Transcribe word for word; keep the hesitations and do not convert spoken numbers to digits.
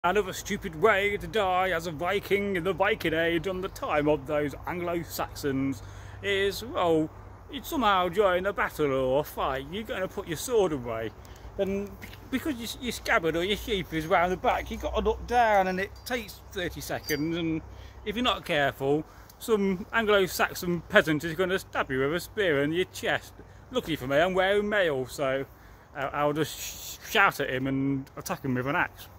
Another stupid way to die as a Viking in the Viking Age on the time of those Anglo-Saxons is, well, you'd somehow join a battle or a fight, you're going to put your sword away. And because your, your scabbard or your sheath is round the back, you've got to look down and it takes thirty seconds, and if you're not careful, some Anglo-Saxon peasant is going to stab you with a spear in your chest. Lucky for me, I'm wearing mail, so I'll just shout at him and attack him with an axe.